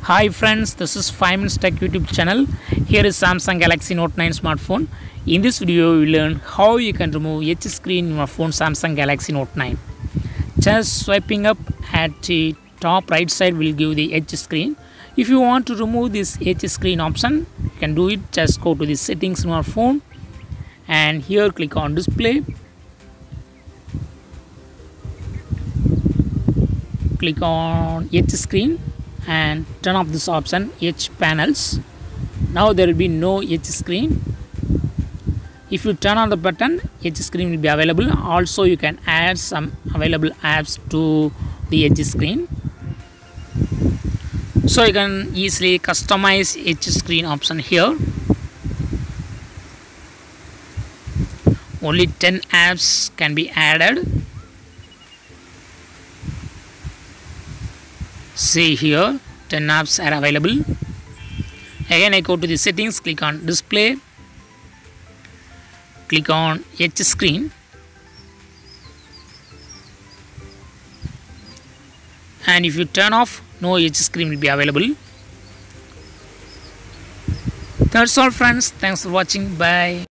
Hi friends, this is 5 Minutes Tech YouTube channel. Here is Samsung Galaxy Note 9 smartphone. In this video, we will learn how you can remove H screen in your phone Samsung Galaxy Note 9. Just swiping up at the top right side will give the H screen. If you want to remove this H screen option, you can do it. Just go to the settings in your phone and here click on display. Click on H screen and turn off this option H panels. Now there will be no H screen. If you turn on the button, H screen will be available. Also you can add some available apps to the H screen. So you can easily customize H screen option here. Only 10 apps can be added. See here, 10 apps are available. Again I go to the settings, click on display, click on H screen and if you turn off, no H screen will be available. That's all friends, thanks for watching, bye.